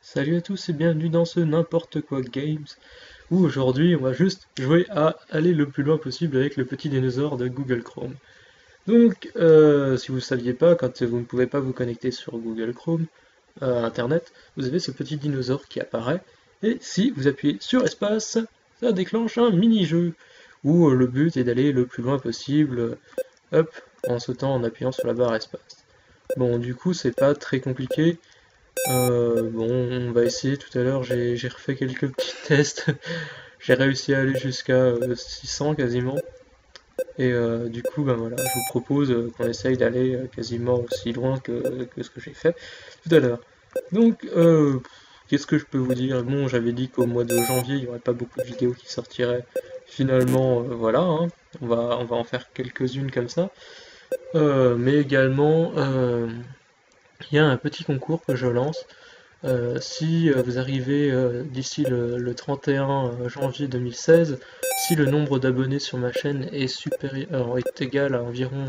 Salut à tous et bienvenue dans ce n'importe quoi games où aujourd'hui on va juste jouer à aller le plus loin possible avec le petit dinosaure de Google Chrome. Donc si vous ne saviez pas, quand vous ne pouvez pas vous connecter sur Google Chrome, Internet, vous avez ce petit dinosaure qui apparaît et si vous appuyez sur espace, ça déclenche un mini-jeu où le but est d'aller le plus loin possible, hop, en sautant en appuyant sur la barre espace. Bon du coup c'est pas très compliqué. Bon, on va essayer tout à l'heure, j'ai refait quelques petits tests, j'ai réussi à aller jusqu'à 600 quasiment, et du coup, ben voilà, je vous propose qu'on essaye d'aller quasiment aussi loin que ce que j'ai fait tout à l'heure. Donc, qu'est-ce que je peux vous dire? Bon, j'avais dit qu'au mois de janvier, il n'y aurait pas beaucoup de vidéos qui sortiraient. Finalement, voilà, hein, on va en faire quelques-unes comme ça. Mais également, il y a un petit concours que je lance. Si vous arrivez d'ici le 31 janvier 2016, si le nombre d'abonnés sur ma chaîne est supérieur, est égal à environ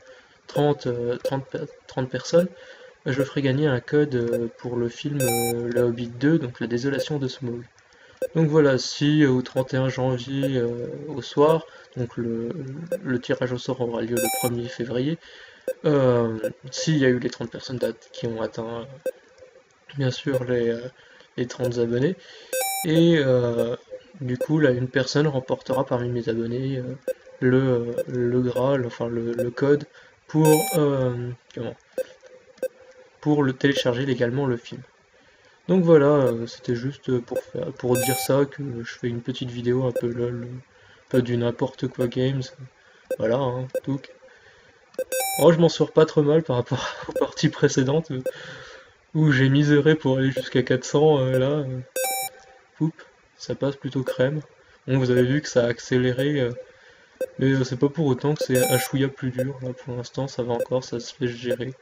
30 personnes, je ferai gagner un code pour le film Le Hobbit 2, donc La Désolation de Smaug. Donc voilà, si au 31 janvier au soir, donc le tirage au sort aura lieu le 1er février, s'il y a eu les 30 personnes qui ont atteint bien sûr les 30 abonnés. Et du coup, là, une personne remportera parmi mes abonnés le Graal, enfin le code pour, comment, pour le télécharger légalement le film. Donc voilà, c'était juste pour dire ça, que je fais une petite vidéo un peu lol, un peu du n'importe quoi games. Voilà, hein, tout. Oh, je m'en sors pas trop mal par rapport aux parties précédentes où j'ai miseré pour aller jusqu'à 400, là. Poup, ça passe plutôt crème. Bon, vous avez vu que ça a accéléré, mais c'est pas pour autant que c'est un chouïa plus dur. Là, pour l'instant, ça va encore, ça se laisse gérer.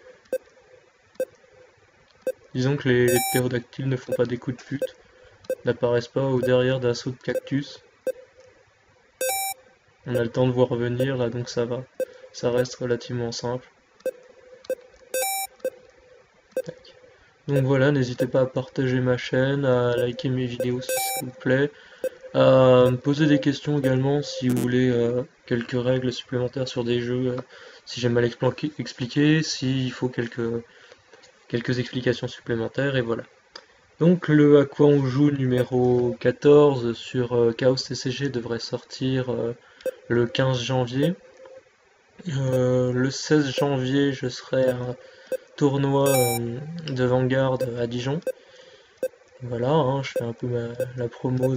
Disons que les ptérodactyles ne font pas des coups de pute, n'apparaissent pas au derrière d'un saut de cactus. On a le temps de voir venir là, donc ça va. Ça reste relativement simple. Tac. Donc voilà, n'hésitez pas à partager ma chaîne, à liker mes vidéos si ça vous plaît, à me poser des questions également si vous voulez quelques règles supplémentaires sur des jeux, si j'ai mal expliqué, s'il faut quelques explications supplémentaires, et voilà. Donc le à quoi on joue numéro 14 sur Chaos TCG devrait sortir le 15 janvier. Le 16 janvier, je serai à un tournoi de Vanguard à Dijon. Voilà, hein, je fais un peu la promo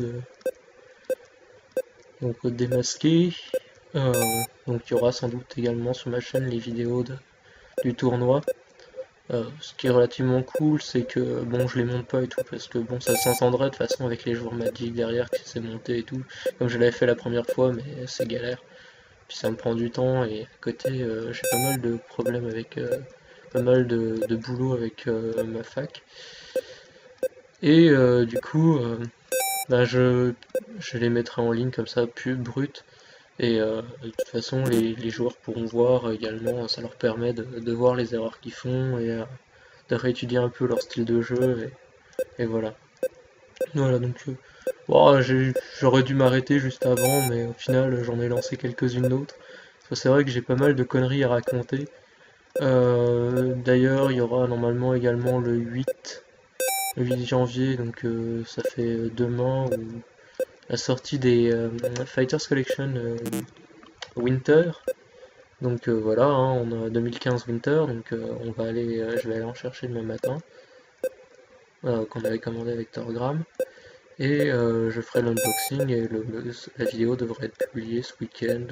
donc démasqué. Donc il y aura sans doute également sur ma chaîne les vidéos du tournoi. Ce qui est relativement cool, c'est que bon, je les monte pas et tout parce que bon, ça s'entendrait de toute façon avec les joueurs Magic derrière qui s'est monté et tout, comme je l'avais fait la première fois, mais c'est galère. Puis ça me prend du temps et à côté, j'ai pas mal de problèmes avec pas mal de boulot avec ma fac. Et du coup, bah, je les mettrai en ligne comme ça, plus brut. Et de toute façon, les joueurs pourront voir également, ça leur permet de voir les erreurs qu'ils font et de réétudier un peu leur style de jeu. Et voilà. Voilà, donc bon, j'aurais dû m'arrêter juste avant, mais au final, j'en ai lancé quelques-unes d'autres. Parce que c'est vrai que j'ai pas mal de conneries à raconter. D'ailleurs, il y aura normalement également le 8 janvier, donc ça fait demain, la sortie des Fighters Collection Winter. Donc voilà, hein, on a 2015 Winter, donc je vais aller en chercher demain matin, qu'on avait commandé avec Torgram. Et je ferai l'unboxing et la vidéo devrait être publiée ce week-end,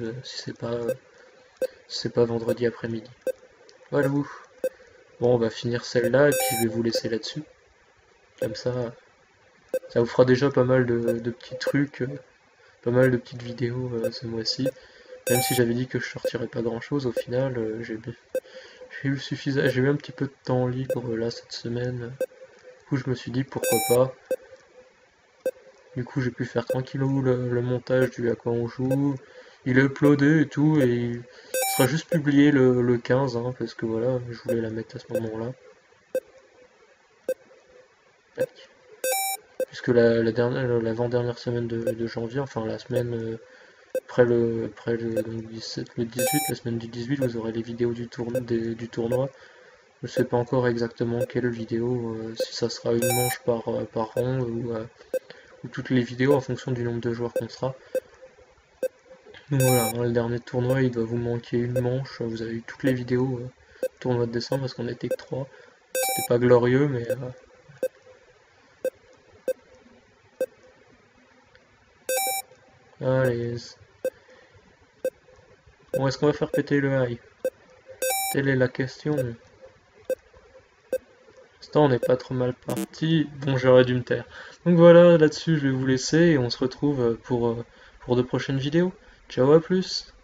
si c'est pas vendredi après-midi. Voilà. Bon, on va finir celle-là et puis je vais vous laisser là-dessus. Comme ça vous fera déjà pas mal de petits trucs, pas mal de petites vidéos ce mois-ci. Même si j'avais dit que je sortirais pas grand-chose, au final, j'ai eu un petit peu de temps libre là cette semaine. Du coup, je me suis dit pourquoi pas. Du coup, j'ai pu faire tranquillou le montage du à quoi on joue. Il est uploadé et tout, et il sera juste publié le 15, hein, parce que voilà, je voulais la mettre à ce moment-là. Tac. puisque l'avant-dernière semaine de janvier, enfin la semaine après donc 17, le 18, la semaine du 18, vous aurez les vidéos du tournoi. Je ne sais pas encore exactement quelle vidéo, si ça sera une manche par rang ou toutes les vidéos en fonction du nombre de joueurs qu'on sera. Donc voilà, hein, le dernier tournoi, il doit vous manquer une manche. Vous avez eu toutes les vidéos tournoi de décembre parce qu'on était que 3. C'était pas glorieux, mais allez. Bon, est-ce qu'on va faire péter le high? Telle est la question. Pour l'instant, on n'est pas trop mal parti. Bon, j'aurais dû me taire. Donc voilà, là-dessus, je vais vous laisser et on se retrouve pour de prochaines vidéos. Ciao, à plus!